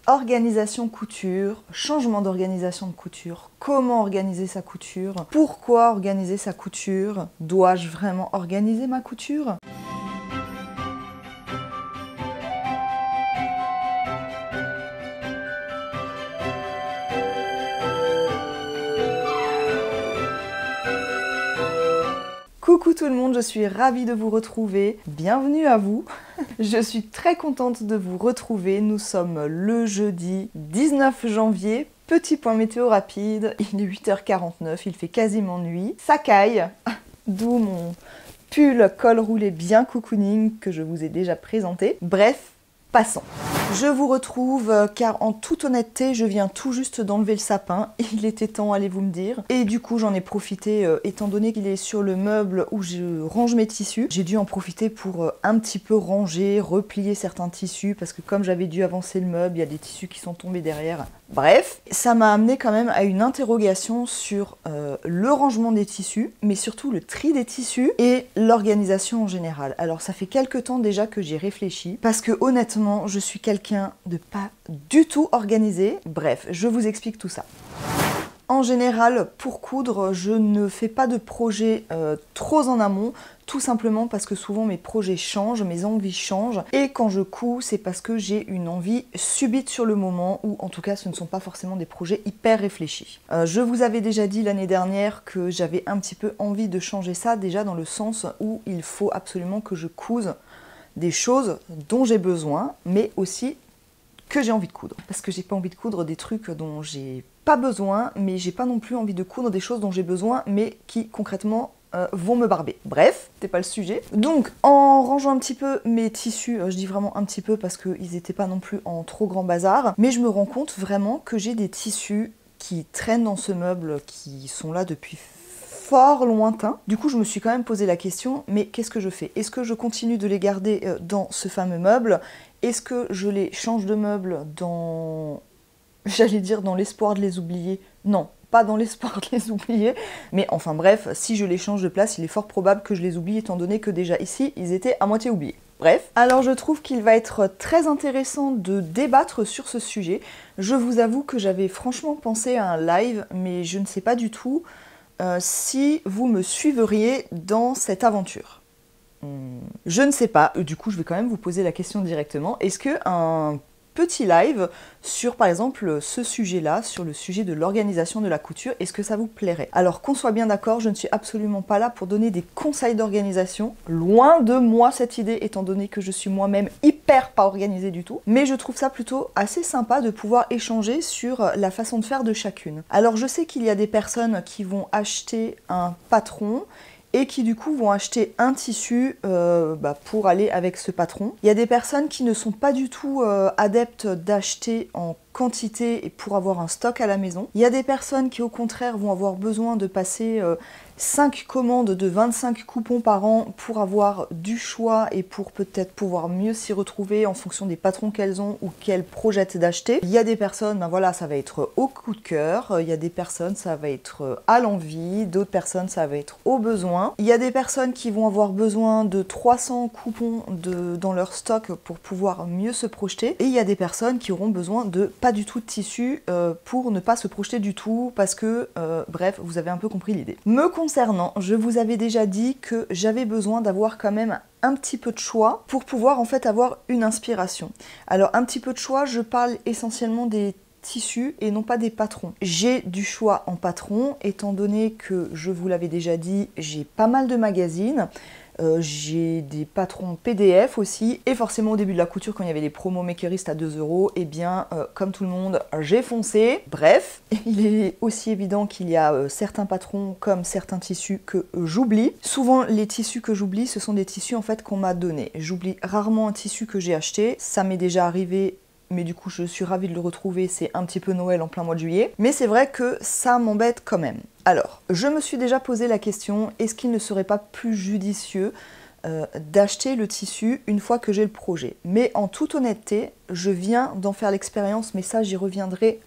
Organisation couture, changement d'organisation de couture, comment organiser sa couture, pourquoi organiser sa couture, dois-je vraiment organiser ma couture ? Coucou tout le monde, je suis ravie de vous retrouver, bienvenue à vous. Je suis très contente de vous retrouver, nous sommes le jeudi 19 janvier, petit point météo rapide, il est 8h49, il fait quasiment nuit, ça caille, d'où mon pull col roulé bien cocooning que je vous ai déjà présenté. Bref, passons. Je vous retrouve car en toute honnêteté, je viens tout juste d'enlever le sapin. Il était temps, allez-vous me dire. Et du coup, j'en ai profité, étant donné qu'il est sur le meuble où je range mes tissus. J'ai dû en profiter pour un petit peu ranger, replier certains tissus, parce que comme j'avais dû avancer le meuble, il y a des tissus qui sont tombés derrière. Bref, ça m'a amené quand même à une interrogation sur le rangement des tissus, mais surtout le tri des tissus et l'organisation en général. Alors ça fait quelques temps déjà que j'y réfléchis, parce que honnêtement, je suis quelqu'un de pas du tout organisé. Bref, je vous explique tout ça. En général, pour coudre, je ne fais pas de projet trop en amont, tout simplement parce que souvent mes projets changent, mes envies changent, et quand je couds, c'est parce que j'ai une envie subite sur le moment, ou en tout cas ce ne sont pas forcément des projets hyper réfléchis. Je vous avais déjà dit l'année dernière que j'avais un petit peu envie de changer ça, déjà dans le sens où il faut absolument que je couse des choses dont j'ai besoin, mais aussi que j'ai envie de coudre. Parce que j'ai pas envie de coudre des trucs dont j'ai pas besoin, mais j'ai pas non plus envie de coudre des choses dont j'ai besoin, mais qui concrètement vont me barber. Bref, c'était pas le sujet. Donc, en rangeant un petit peu mes tissus, je dis vraiment un petit peu parce qu'ils étaient pas non plus en trop grand bazar, mais je me rends compte vraiment que j'ai des tissus qui traînent dans ce meuble, qui sont là depuis fort lointain. Du coup, je me suis quand même posé la question, mais qu'est-ce que je fais? Est-ce que je continue de les garder dans ce fameux meuble? Est-ce que je les change de meuble dans... j'allais dire dans l'espoir de les oublier? Non, pas dans l'espoir de les oublier. Mais enfin bref, si je les change de place, il est fort probable que je les oublie, étant donné que déjà ici, ils étaient à moitié oubliés. Bref, alors je trouve qu'il va être très intéressant de débattre sur ce sujet. Je vous avoue que j'avais franchement pensé à un live, mais je ne sais pas du tout si vous me suivriez dans cette aventure. Je ne sais pas, du coup je vais quand même vous poser la question directement. Est-ce que un petit live sur par exemple ce sujet-là, sur le sujet de l'organisation de la couture, est-ce que ça vous plairait? Alors qu'on soit bien d'accord, je ne suis absolument pas là pour donner des conseils d'organisation, loin de moi cette idée, étant donné que je suis moi-même hyper pas organisée du tout, mais je trouve ça plutôt assez sympa de pouvoir échanger sur la façon de faire de chacune. Alors je sais qu'il y a des personnes qui vont acheter un patron et qui du coup vont acheter un tissu pour aller avec ce patron. Il y a des personnes qui ne sont pas du tout adeptes d'acheter en quantité et pour avoir un stock à la maison. Il y a des personnes qui au contraire vont avoir besoin de passer 5 commandes de 25 coupons par an pour avoir du choix et pour peut-être pouvoir mieux s'y retrouver en fonction des patrons qu'elles ont ou qu'elles projettent d'acheter. Il y a des personnes, ben voilà, ça va être au coup de cœur. Il y a des personnes, ça va être à l'envie. D'autres personnes, ça va être au besoin. Il y a des personnes qui vont avoir besoin de 300 coupons dans leur stock pour pouvoir mieux se projeter. Et il y a des personnes qui auront besoin de pas du tout de tissu pour ne pas se projeter du tout parce que, bref, vous avez un peu compris l'idée. Me concernant, je vous avais déjà dit que j'avais besoin d'avoir quand même un petit peu de choix pour pouvoir en fait avoir une inspiration. Alors un petit peu de choix, je parle essentiellement des tissus et non pas des patrons. J'ai du choix en patron étant donné que, je vous l'avais déjà dit, j'ai pas mal de magazines. J'ai des patrons PDF aussi, et forcément au début de la couture quand il y avait des promos makeristes à 2 €, et bien comme tout le monde j'ai foncé. Bref, il est aussi évident qu'il y a certains patrons comme certains tissus que j'oublie. Souvent les tissus que j'oublie ce sont des tissus en fait qu'on m'a donnés. J'oublie rarement un tissu que j'ai acheté, ça m'est déjà arrivé. Mais du coup je suis ravie de le retrouver, c'est un petit peu Noël en plein mois de juillet. Mais c'est vrai que ça m'embête quand même. Alors, je me suis déjà posé la question, est-ce qu'il ne serait pas plus judicieux d'acheter le tissu une fois que j'ai le projet? Mais en toute honnêteté, je viens d'en faire l'expérience, mais ça j'y reviendrai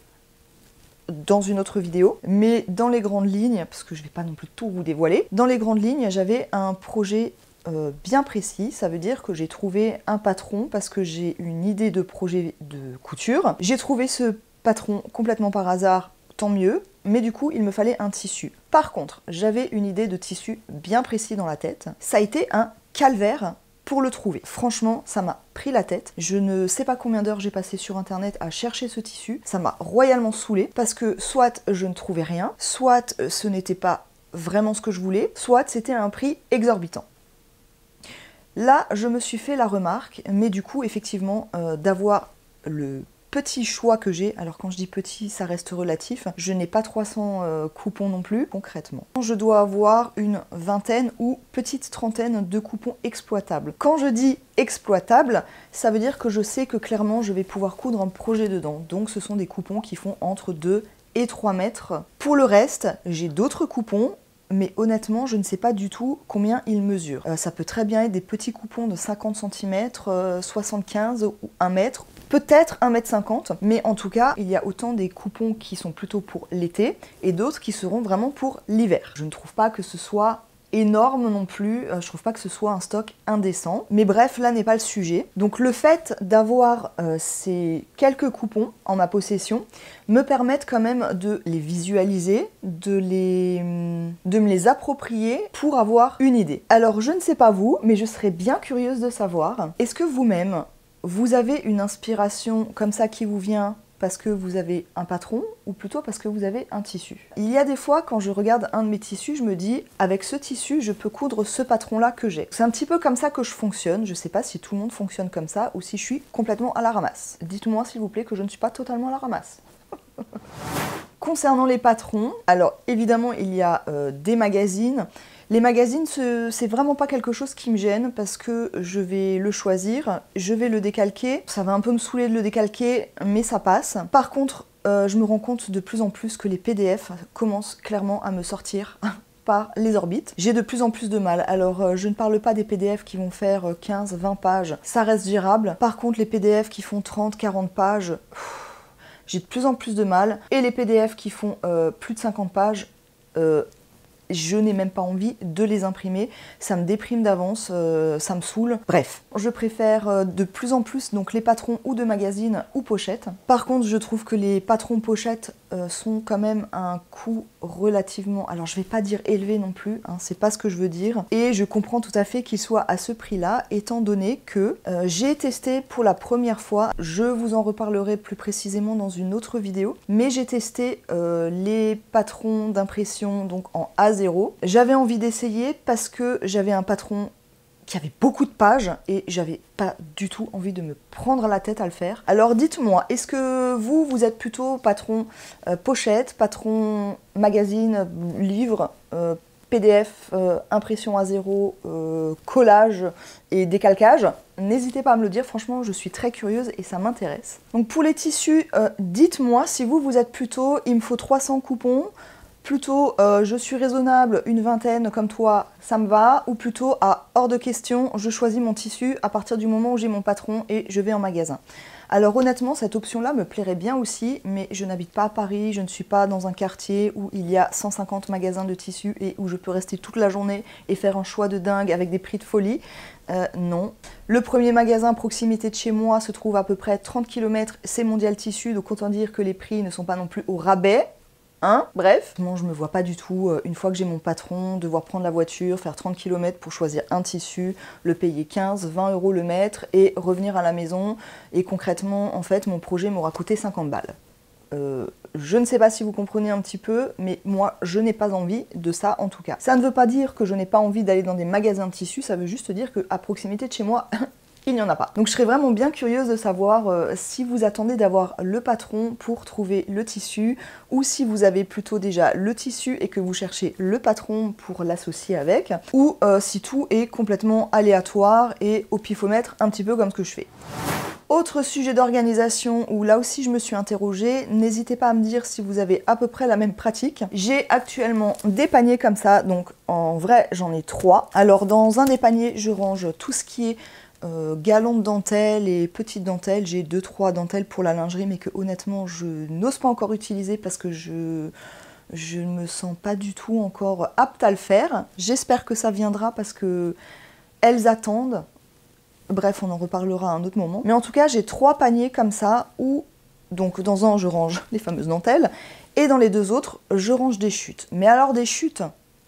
dans une autre vidéo. Mais dans les grandes lignes, parce que je ne vais pas non plus tout vous dévoiler, dans les grandes lignes, j'avais un projet bien précis. Ça veut dire que j'ai trouvé un patron parce que j'ai une idée de projet de couture. J'ai trouvé ce patron complètement par hasard, tant mieux, mais du coup il me fallait un tissu. Par contre, j'avais une idée de tissu bien précis dans la tête. Ça a été un calvaire pour le trouver. Franchement, ça m'a pris la tête. Je ne sais pas combien d'heures j'ai passé sur internet à chercher ce tissu. Ça m'a royalement saoulée parce que soit je ne trouvais rien, soit ce n'était pas vraiment ce que je voulais, soit c'était à un prix exorbitant. Là, je me suis fait la remarque, mais du coup, effectivement, d'avoir le petit choix que j'ai, alors quand je dis petit, ça reste relatif, je n'ai pas 300 coupons non plus, concrètement. Je dois avoir une vingtaine ou petite trentaine de coupons exploitables. Quand je dis exploitable, ça veut dire que je sais que clairement je vais pouvoir coudre un projet dedans. Donc ce sont des coupons qui font entre 2 et 3 mètres. Pour le reste, j'ai d'autres coupons, mais honnêtement, je ne sais pas du tout combien ils mesurent. Ça peut très bien être des petits coupons de 50 cm, 75 ou 1 mètre, peut-être 1,50 m, mais en tout cas, il y a autant des coupons qui sont plutôt pour l'été et d'autres qui seront vraiment pour l'hiver. Je ne trouve pas que ce soit énorme non plus, je trouve pas que ce soit un stock indécent, mais bref, là n'est pas le sujet. Donc le fait d'avoir ces quelques coupons en ma possession me permettent quand même de les visualiser, de me les approprier pour avoir une idée. Alors je ne sais pas vous, mais je serais bien curieuse de savoir, est-ce que vous-même, vous avez une inspiration comme ça qui vous vient parce que vous avez un patron ou plutôt parce que vous avez un tissu? Il y a des fois, quand je regarde un de mes tissus, je me dis, avec ce tissu, je peux coudre ce patron-là que j'ai. C'est un petit peu comme ça que je fonctionne. Je sais pas si tout le monde fonctionne comme ça ou si je suis complètement à la ramasse. Dites-moi s'il vous plaît que je ne suis pas totalement à la ramasse. Concernant les patrons, alors évidemment il y a des magazines. Les magazines, c'est vraiment pas quelque chose qui me gêne parce que je vais le choisir, je vais le décalquer. Ça va un peu me saouler de le décalquer, mais ça passe. Par contre, je me rends compte de plus en plus que les PDF commencent clairement à me sortir par les orbites. J'ai de plus en plus de mal. Alors, je ne parle pas des PDF qui vont faire 15-20 pages, ça reste gérable. Par contre, les PDF qui font 30-40 pages, j'ai de plus en plus de mal. Et les PDF qui font plus de 50 pages, je n'ai même pas envie de les imprimer, ça me déprime d'avance, ça me saoule. Bref, je préfère de plus en plus donc les patrons ou de magazines ou pochettes. Par contre, je trouve que les patrons pochettes sont quand même un coût relativement, alors je vais pas dire élevé non plus, hein, c'est pas ce que je veux dire, et je comprends tout à fait qu'ils soient à ce prix-là, étant donné que j'ai testé pour la première fois, je vous en reparlerai plus précisément dans une autre vidéo, mais j'ai testé les patrons d'impression donc en A0. J'avais envie d'essayer parce que j'avais un patron qui avait beaucoup de pages et j'avais pas du tout envie de me prendre la tête à le faire. Alors dites-moi, est-ce que vous êtes plutôt patron pochette, patron magazine, livre, PDF, impression A0, collage et décalcage? N'hésitez pas à me le dire, franchement je suis très curieuse et ça m'intéresse. Donc pour les tissus, dites-moi si vous êtes plutôt il me faut 300 coupons, plutôt je suis raisonnable, une vingtaine comme toi, ça me va, ou plutôt hors de question, je choisis mon tissu à partir du moment où j'ai mon patron et je vais en magasin. Alors honnêtement, cette option-là me plairait bien aussi, mais je n'habite pas à Paris, je ne suis pas dans un quartier où il y a 150 magasins de tissus et où je peux rester toute la journée et faire un choix de dingue avec des prix de folie. Non. Le premier magasin à proximité de chez moi se trouve à peu près 30 km, c'est Mondial Tissu, donc autant dire que les prix ne sont pas non plus au rabais. Hein, bref, moi je me vois pas du tout, une fois que j'ai mon patron, devoir prendre la voiture, faire 30 km pour choisir un tissu, le payer 15-20 € le mètre et revenir à la maison. Et concrètement, en fait, mon projet m'aura coûté 50 balles. Je ne sais pas si vous comprenez un petit peu, mais moi je n'ai pas envie de ça en tout cas. Ça ne veut pas dire que je n'ai pas envie d'aller dans des magasins de tissus, ça veut juste dire qu'à proximité de chez moi, il n'y en a pas. Donc je serais vraiment bien curieuse de savoir si vous attendez d'avoir le patron pour trouver le tissu ou si vous avez plutôt déjà le tissu et que vous cherchez le patron pour l'associer avec, ou si tout est complètement aléatoire et au pifomètre, un petit peu comme ce que je fais. Autre sujet d'organisation où là aussi je me suis interrogée, n'hésitez pas à me dire si vous avez à peu près la même pratique. J'ai actuellement des paniers comme ça, donc en vrai j'en ai 3. Alors dans un des paniers je range tout ce qui est galons de dentelle et petites dentelles. J'ai 2-3 dentelles pour la lingerie mais que honnêtement je n'ose pas encore utiliser parce que je ne me sens pas du tout encore apte à le faire. J'espère que ça viendra parce que elles attendent. Bref, on en reparlera à un autre moment. Mais en tout cas, j'ai 3 paniers comme ça où, donc dans un, je range les fameuses dentelles, et dans les 2 autres, je range des chutes. Mais alors des chutes...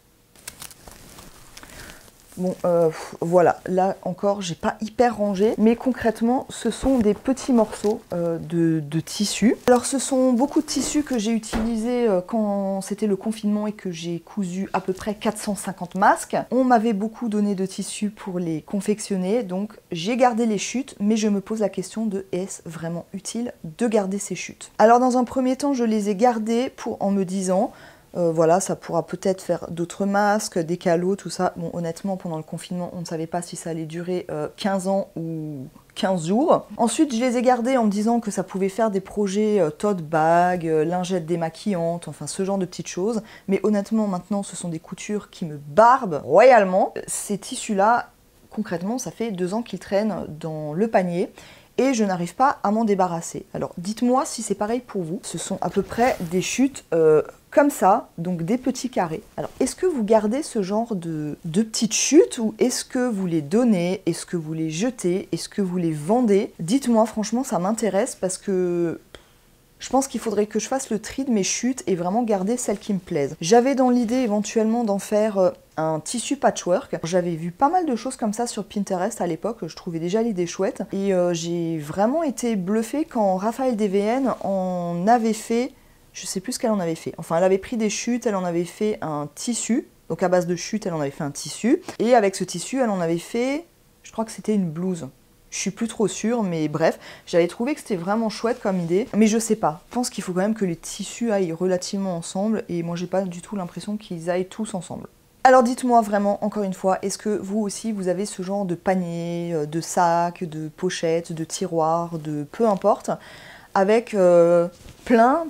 Bon, voilà, là encore, j'ai pas hyper rangé, mais concrètement, ce sont des petits morceaux de tissu. Alors, ce sont beaucoup de tissus que j'ai utilisés quand c'était le confinement et que j'ai cousu à peu près 450 masques. On m'avait beaucoup donné de tissus pour les confectionner, donc j'ai gardé les chutes, mais je me pose la question de est-ce vraiment utile de garder ces chutes? Alors, dans un premier temps, je les ai gardées en me disant... voilà, ça pourra peut-être faire d'autres masques, des calots, tout ça. Bon, honnêtement, pendant le confinement, on ne savait pas si ça allait durer 15 ans ou 15 jours. Ensuite, je les ai gardés en me disant que ça pouvait faire des projets tote bag, lingettes démaquillantes, enfin ce genre de petites choses. Mais honnêtement, maintenant, ce sont des coutures qui me barbent royalement. Ces tissus-là, concrètement, ça fait 2 ans qu'ils traînent dans le panier. Et je n'arrive pas à m'en débarrasser. Alors dites-moi si c'est pareil pour vous. Ce sont à peu près des chutes comme ça, donc des petits carrés. Alors est-ce que vous gardez ce genre de petites chutes ou est-ce que vous les donnez? Est-ce que vous les jetez? Est-ce que vous les vendez? Dites-moi, franchement ça m'intéresse parce que... je pense qu'il faudrait que je fasse le tri de mes chutes et vraiment garder celles qui me plaisent. J'avais dans l'idée éventuellement d'en faire un tissu patchwork. J'avais vu pas mal de choses comme ça sur Pinterest à l'époque, je trouvais déjà l'idée chouette. Et j'ai vraiment été bluffée quand Raphaël DVN en avait fait, je sais plus ce qu'elle en avait fait. Enfin, elle avait pris des chutes, elle en avait fait un tissu. Donc à base de chutes, elle en avait fait un tissu. Et avec ce tissu, elle en avait fait, je crois que c'était une blouse. Je suis plus trop sûre, mais bref, j'avais trouvé que c'était vraiment chouette comme idée. Mais je sais pas, je pense qu'il faut quand même que les tissus aillent relativement ensemble, et moi j'ai pas du tout l'impression qu'ils aillent tous ensemble. Alors dites-moi vraiment, encore une fois, est-ce que vous aussi vous avez ce genre de panier, de sac, de pochette, de tiroir, de peu importe, avec plein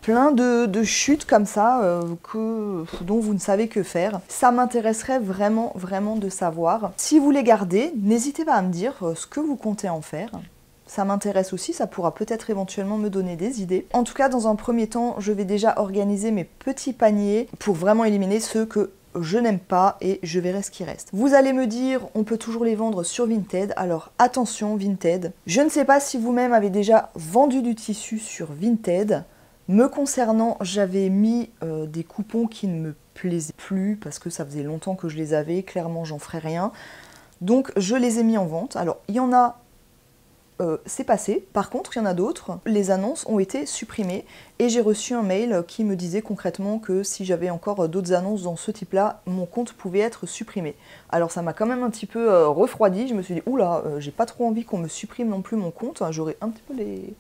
de chutes comme ça dont vous ne savez que faire. Ça m'intéresserait vraiment de savoir. Si vous les gardez, n'hésitez pas à me dire ce que vous comptez en faire. Ça m'intéresse aussi, ça pourra peut-être éventuellement me donner des idées. En tout cas, dans un premier temps, je vais déjà organiser mes petits paniers pour vraiment éliminer ceux que je n'aime pas et je verrai ce qui reste. Vous allez me dire, on peut toujours les vendre sur Vinted. Alors attention Vinted, je ne sais pas si vous-même avez déjà vendu du tissu sur Vinted. Me concernant, j'avais mis des coupons qui ne me plaisaient plus parce que ça faisait longtemps que je les avais, clairement j'en ferais rien. Donc je les ai mis en vente. Alors il y en a... c'est passé. Par contre, il y en a d'autres, les annonces ont été supprimées et j'ai reçu un mail qui me disait concrètement que si j'avais encore d'autres annonces dans ce type-là, mon compte pouvait être supprimé. Alors ça m'a quand même un petit peu refroidi, je me suis dit, oula, j'ai pas trop envie qu'on me supprime non plus mon compte, j'aurais un petit peu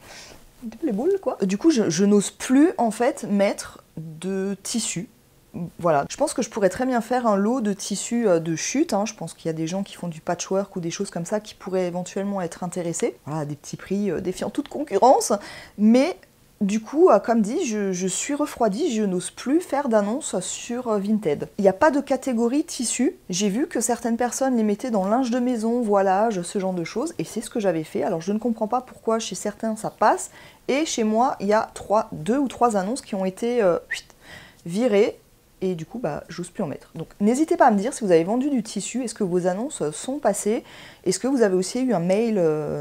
les boules, quoi. Du coup, je n'ose plus, en fait, mettre de tissu. Voilà, je pense que je pourrais très bien faire un lot de tissus de chute, hein. Je pense qu'il y a des gens qui font du patchwork ou des choses comme ça qui pourraient éventuellement être intéressés. Voilà, des petits prix défiant toute concurrence, mais du coup, comme dit, je suis refroidie, je n'ose plus faire d'annonces sur Vinted. Il n'y a pas de catégorie tissu, j'ai vu que certaines personnes les mettaient dans linge de maison, voilage, ce genre de choses, et c'est ce que j'avais fait. Alors je ne comprends pas pourquoi chez certains ça passe, et chez moi, il y a 2 ou 3 annonces qui ont été virées, et du coup, j'ose plus en mettre. Donc n'hésitez pas à me dire si vous avez vendu du tissu, est-ce que vos annonces sont passées, est-ce que vous avez aussi eu un mail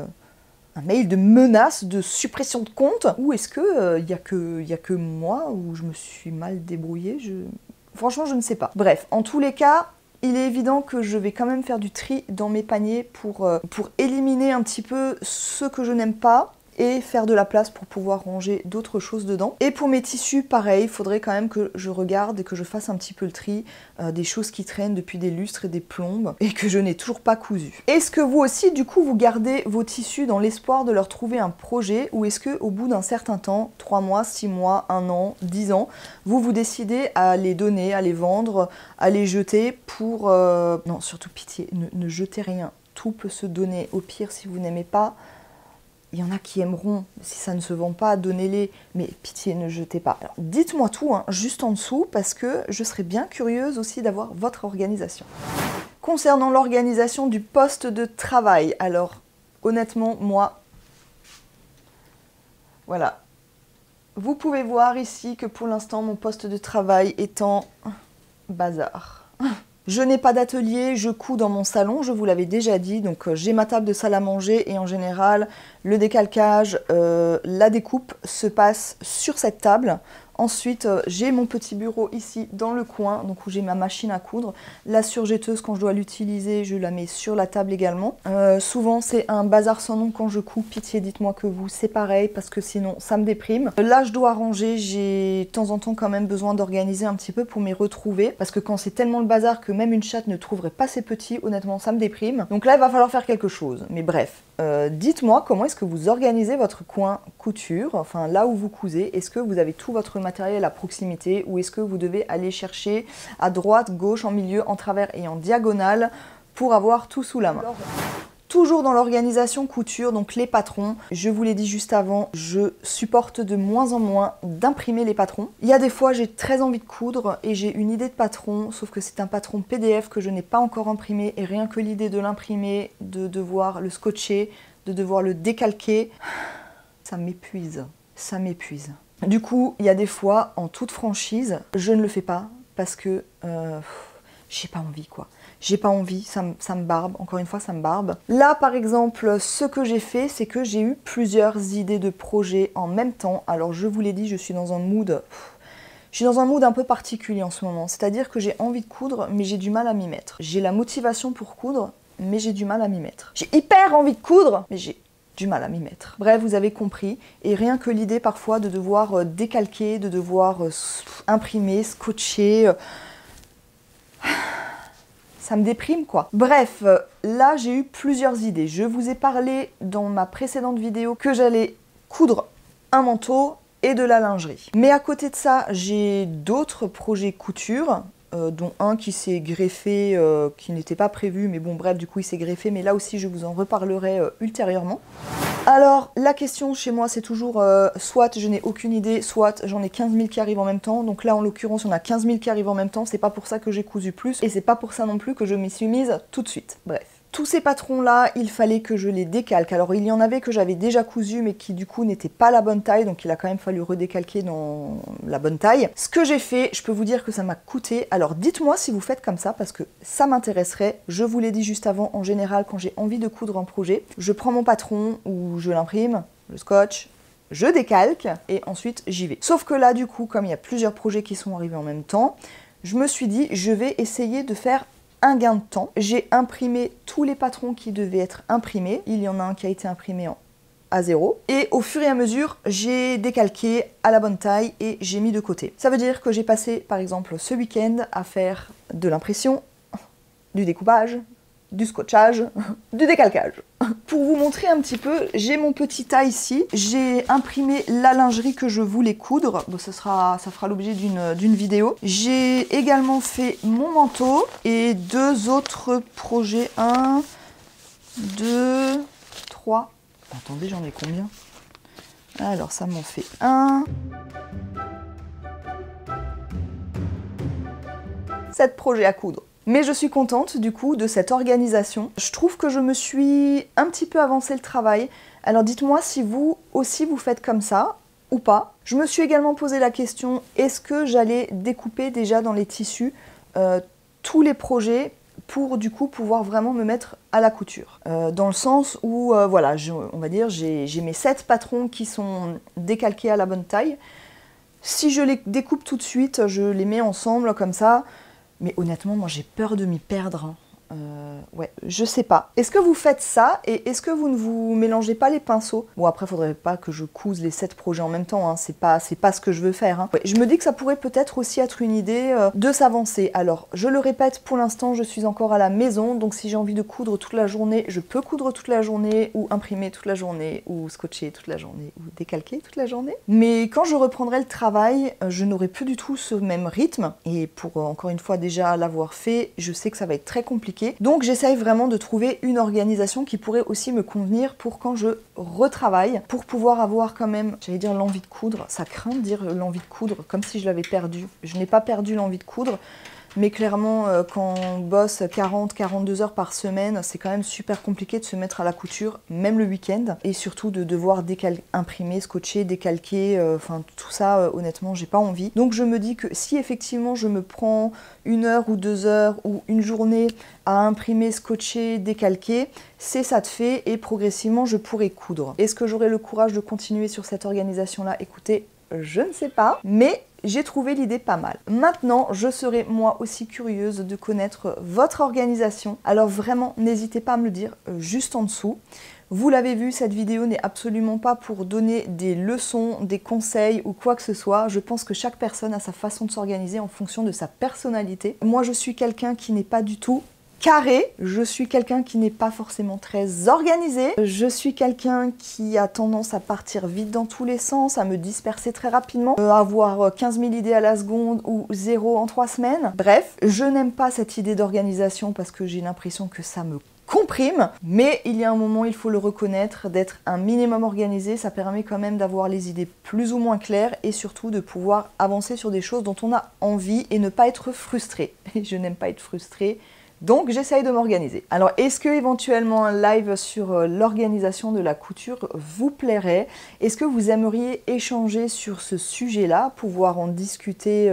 de menace de suppression de compte, ou est-ce que y a que moi où je me suis mal débrouillée, franchement je ne sais pas. Bref, en tous les cas, il est évident que je vais quand même faire du tri dans mes paniers pour éliminer un petit peu ce que je n'aime pas, et faire de la place pour pouvoir ranger d'autres choses dedans. Et pour mes tissus, pareil, il faudrait quand même que je regarde et que je fasse un petit peu le tri des choses qui traînent depuis des lustres et des plombes et que je n'ai toujours pas cousu. Est-ce que vous aussi, du coup, vous gardez vos tissus dans l'espoir de leur trouver un projet, ou est-ce que au bout d'un certain temps, 3 mois, 6 mois, 1 an, 10 ans, vous vous décidez à les donner, à les vendre, à les jeter pour... Non, surtout pitié, ne jetez rien. Tout peut se donner. Au pire, si vous n'aimez pas, il y en a qui aimeront, si ça ne se vend pas, donnez-les, mais pitié, ne jetez pas. Alors, dites-moi tout, hein, juste en dessous, parce que je serais bien curieuse aussi d'avoir votre organisation. Concernant l'organisation du poste de travail, alors, honnêtement, moi, voilà. Vous pouvez voir ici que pour l'instant, mon poste de travail est en bazar. Je n'ai pas d'atelier, je couds dans mon salon, je vous l'avais déjà dit, donc j'ai ma table de salle à manger et en général le décalcage, la découpe se passe sur cette table. Ensuite, j'ai mon petit bureau ici dans le coin, donc où j'ai ma machine à coudre. La surjetteuse, quand je dois l'utiliser, je la mets sur la table également. Souvent, c'est un bazar sans nom quand je couds. Pitié, dites-moi que vous, c'est pareil, parce que sinon, ça me déprime. Là, je dois ranger. J'ai de temps en temps quand même besoin d'organiser un petit peu pour m'y retrouver. Parce que quand c'est tellement le bazar que même une chatte ne trouverait pas ses petits, honnêtement, ça me déprime. Donc là, il va falloir faire quelque chose. Mais bref, dites-moi comment est-ce que vous organisez votre coin couture, enfin là où vous cousez. Est-ce que vous avez tout votre matériel à proximité ou est-ce que vous devez aller chercher à droite, gauche, en milieu, en travers et en diagonale pour avoir tout sous la main? Toujours dans l'organisation couture, donc les patrons, je vous l'ai dit juste avant, je supporte de moins en moins d'imprimer les patrons. Il y a des fois j'ai très envie de coudre et j'ai une idée de patron, sauf que c'est un patron PDF que je n'ai pas encore imprimé et rien que l'idée de l'imprimer, de devoir le scotcher, de devoir le décalquer, ça m'épuise, ça m'épuise. Du coup, il y a des fois, en toute franchise, je ne le fais pas parce que j'ai pas envie quoi. J'ai pas envie, ça me barbe, encore une fois ça me barbe. Là par exemple, ce que j'ai fait, c'est que j'ai eu plusieurs idées de projets en même temps. Alors je vous l'ai dit, je suis dans un mood... Je suis dans un mood un peu particulier en ce moment, c'est-à-dire que j'ai envie de coudre, mais j'ai du mal à m'y mettre. J'ai la motivation pour coudre, mais j'ai du mal à m'y mettre. J'ai hyper envie de coudre, mais j'ai du mal à m'y mettre. Bref, vous avez compris. Et rien que l'idée parfois de devoir décalquer, de devoir imprimer, scotcher... ça me déprime quoi. Bref, là j'ai eu plusieurs idées. Je vous ai parlé dans ma précédente vidéo que j'allais coudre un manteau et de la lingerie. Mais à côté de ça, j'ai d'autres projets couture, dont un qui s'est greffé, qui n'était pas prévu, mais bon bref, du coup il s'est greffé, mais là aussi je vous en reparlerai ultérieurement. Alors, la question chez moi, c'est toujours soit je n'ai aucune idée, soit j'en ai 15 000 qui arrivent en même temps. Donc là, en l'occurrence, on a 15 000 qui arrivent en même temps. C'est pas pour ça que j'ai cousu plus et c'est pas pour ça non plus que je m'y suis mise tout de suite. Bref. Tous ces patrons-là, il fallait que je les décalque. Alors, il y en avait que j'avais déjà cousu, mais qui du coup n'étaient pas la bonne taille. Donc, il a quand même fallu redécalquer dans la bonne taille. Ce que j'ai fait, je peux vous dire que ça m'a coûté. Alors, dites-moi si vous faites comme ça, parce que ça m'intéresserait. Je vous l'ai dit juste avant, en général, quand j'ai envie de coudre un projet, je prends mon patron ou je l'imprime, le scotch, je décalque et ensuite j'y vais. Sauf que là, du coup, comme il y a plusieurs projets qui sont arrivés en même temps, je me suis dit, je vais essayer de faire un gain de temps. J'ai imprimé tous les patrons qui devaient être imprimés. Il y en a un qui a été imprimé en A0. Et au fur et à mesure, j'ai décalqué à la bonne taille et j'ai mis de côté. Ça veut dire que j'ai passé, par exemple, ce week-end à faire de l'impression, du découpage, du scotchage, du décalcage. Pour vous montrer un petit peu, j'ai mon petit tas ici. J'ai imprimé la lingerie que je voulais coudre. Bon, ça fera l'objet d'une vidéo. J'ai également fait mon manteau et deux autres projets. 1, 2, 3. Attendez, j'en ai combien? Alors, ça m'en fait 1. 7 projets à coudre. Mais je suis contente du coup de cette organisation. Je trouve que je me suis un petit peu avancé le travail. Alors dites-moi si vous aussi vous faites comme ça ou pas. Je me suis également posé la question, est-ce que j'allais découper déjà dans les tissus tous les projets pour du coup pouvoir vraiment me mettre à la couture. Dans le sens où, voilà, on va dire, j'ai mes 7 patrons qui sont décalqués à la bonne taille. Si je les découpe tout de suite, je les mets ensemble comme ça. Mais honnêtement, moi j'ai peur de m'y perdre. Hein. Ouais, je sais pas. Est-ce que vous faites ça et est-ce que vous ne vous mélangez pas les pinceaux? Bon, après, faudrait pas que je couse les 7 projets en même temps, hein. C'est pas ce que je veux faire. Hein. Ouais, je me dis que ça pourrait peut-être aussi être une idée de s'avancer. Alors, je le répète, pour l'instant, je suis encore à la maison, donc si j'ai envie de coudre toute la journée, je peux coudre toute la journée, ou imprimer toute la journée, ou scotcher toute la journée, ou décalquer toute la journée. Mais quand je reprendrai le travail, je n'aurai plus du tout ce même rythme, et pour, encore une fois, déjà l'avoir fait, je sais que ça va être très compliqué. Donc j'essaye vraiment de trouver une organisation qui pourrait aussi me convenir pour quand je retravaille, pour pouvoir avoir quand même, j'allais dire l'envie de coudre, ça craint de dire l'envie de coudre, comme si je l'avais perdu. Je n'ai pas perdu l'envie de coudre, mais clairement quand on bosse 40-42 heures par semaine, c'est quand même super compliqué de se mettre à la couture, même le week-end, et surtout de devoir imprimer, scotcher, décalquer, enfin tout ça, honnêtement, j'ai pas envie. Donc je me dis que si effectivement je me prends 1 heure ou 2 heures ou une journée à imprimer, scotcher, décalquer, c'est ça de fait et progressivement je pourrai coudre. Est-ce que j'aurai le courage de continuer sur cette organisation-là? Écoutez, je ne sais pas, mais j'ai trouvé l'idée pas mal. Maintenant, je serai moi aussi curieuse de connaître votre organisation. Alors vraiment, n'hésitez pas à me le dire juste en dessous. Vous l'avez vu, cette vidéo n'est absolument pas pour donner des leçons, des conseils ou quoi que ce soit. Je pense que chaque personne a sa façon de s'organiser en fonction de sa personnalité. Moi, je suis quelqu'un qui n'est pas du tout carré, je suis quelqu'un qui n'est pas forcément très organisé, je suis quelqu'un qui a tendance à partir vite dans tous les sens, à me disperser très rapidement, avoir 15 000 idées à la seconde ou 0 en 3 semaines. Bref, je n'aime pas cette idée d'organisation parce que j'ai l'impression que ça me comprime, mais il y a un moment, il faut le reconnaître, d'être un minimum organisé, ça permet quand même d'avoir les idées plus ou moins claires et surtout de pouvoir avancer sur des choses dont on a envie et ne pas être frustré. Et je n'aime pas être frustrée. Donc j'essaye de m'organiser. Alors est-ce que éventuellement un live sur l'organisation de la couture vous plairait? Est-ce que vous aimeriez échanger sur ce sujet-là, pouvoir en discuter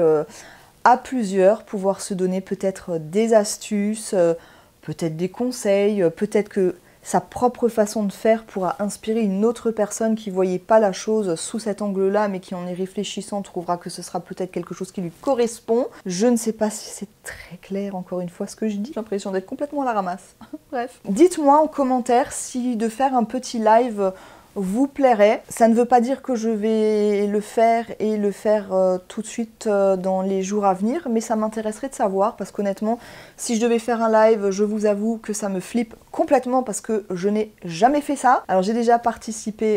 à plusieurs, pouvoir se donner peut-être des astuces, peut-être des conseils, peut-être que sa propre façon de faire pourra inspirer une autre personne qui ne voyait pas la chose sous cet angle-là, mais qui en y réfléchissant trouvera que ce sera peut-être quelque chose qui lui correspond. Je ne sais pas si c'est très clair, encore une fois, ce que je dis. J'ai l'impression d'être complètement à la ramasse. Bref. Dites-moi en commentaire si de faire un petit live vous plairait. Ça ne veut pas dire que je vais le faire et le faire tout de suite dans les jours à venir, mais ça m'intéresserait de savoir parce qu'honnêtement, si je devais faire un live, je vous avoue que ça me flippe complètement parce que je n'ai jamais fait ça. Alors j'ai déjà participé,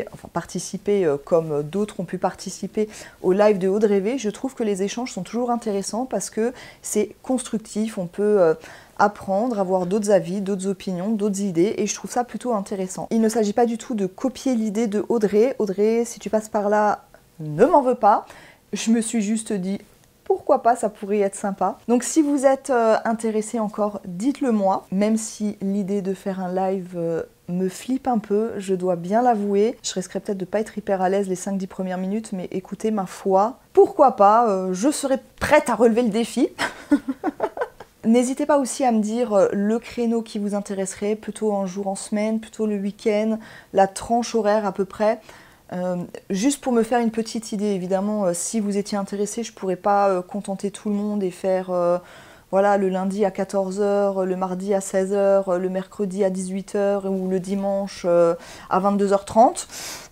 comme d'autres ont pu participer au live de Aude Rêver. Je trouve que les échanges sont toujours intéressants parce que c'est constructif, on peut apprendre, avoir d'autres avis, d'autres opinions, d'autres idées, et je trouve ça plutôt intéressant. Il ne s'agit pas du tout de copier l'idée de Audrey. Audrey, si tu passes par là, ne m'en veux pas. Je me suis juste dit, pourquoi pas, ça pourrait être sympa. Donc si vous êtes intéressé encore, dites-le moi, même si l'idée de faire un live me flippe un peu, je dois bien l'avouer. Je risquerais peut-être de pas être hyper à l'aise les 5-10 premières minutes, mais écoutez, ma foi, pourquoi pas, je serai prête à relever le défi. N'hésitez pas aussi à me dire le créneau qui vous intéresserait, plutôt un jour en semaine, plutôt le week-end, la tranche horaire à peu près. Juste pour me faire une petite idée, évidemment, si vous étiez intéressé, je ne pourrais pas contenter tout le monde et faire voilà, le lundi à 14 h, le mardi à 16 h, le mercredi à 18 h ou le dimanche à 22 h 30.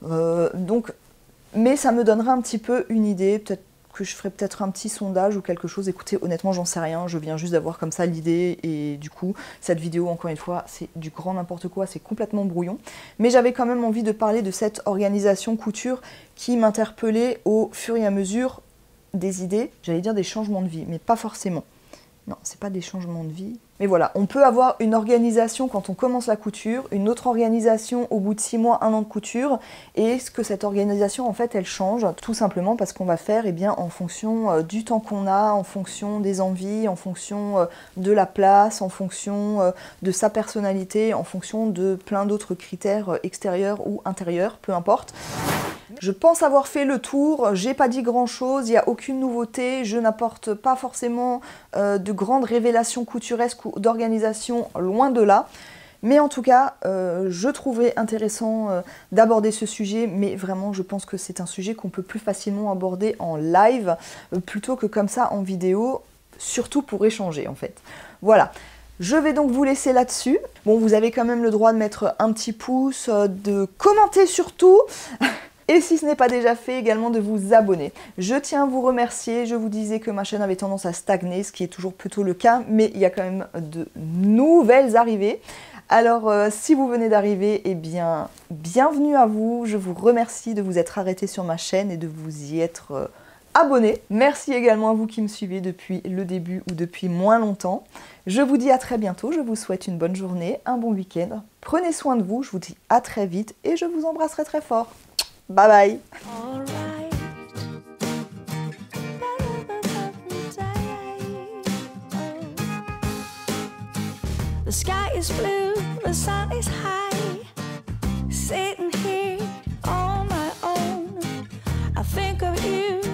Mais ça me donnera un petit peu une idée, peut-être que je ferai peut-être un petit sondage ou quelque chose. Écoutez, honnêtement, j'en sais rien. Je viens juste d'avoir comme ça l'idée et du coup, cette vidéo, encore une fois, c'est du grand n'importe quoi, c'est complètement brouillon. Mais j'avais quand même envie de parler de cette organisation couture qui m'interpellait au fur et à mesure des idées. J'allais dire des changements de vie, mais pas forcément. Non, c'est pas des changements de vie. Mais voilà, on peut avoir une organisation quand on commence la couture, une autre organisation au bout de 6 mois, 1 an de couture, et est-ce que cette organisation, en fait, elle change tout simplement parce qu'on va faire en fonction du temps qu'on a, en fonction des envies, en fonction de la place, en fonction de sa personnalité, en fonction de plein d'autres critères extérieurs ou intérieurs, peu importe. Je pense avoir fait le tour, j'ai pas dit grand chose, il n'y a aucune nouveauté, je n'apporte pas forcément de grandes révélations couturesques ou d'organisation, loin de là. Mais en tout cas, je trouvais intéressant d'aborder ce sujet, mais vraiment je pense que c'est un sujet qu'on peut plus facilement aborder en live, plutôt que comme ça en vidéo, surtout pour échanger en fait. Voilà. Je vais donc vous laisser là-dessus. Bon, vous avez quand même le droit de mettre un petit pouce, de commenter surtout. Et si ce n'est pas déjà fait, également de vous abonner. Je tiens à vous remercier, je vous disais que ma chaîne avait tendance à stagner, ce qui est toujours plutôt le cas, mais il y a quand même de nouvelles arrivées. Alors si vous venez d'arriver, eh bien, bienvenue à vous, je vous remercie de vous être arrêté sur ma chaîne et de vous y être abonné. Merci également à vous qui me suivez depuis le début ou depuis moins longtemps. Je vous dis à très bientôt, je vous souhaite une bonne journée, un bon week-end. Prenez soin de vous, je vous dis à très vite et je vous embrasserai très fort. Bye bye. The sky is blue, the sun is high. Sitting here on my own, I think of you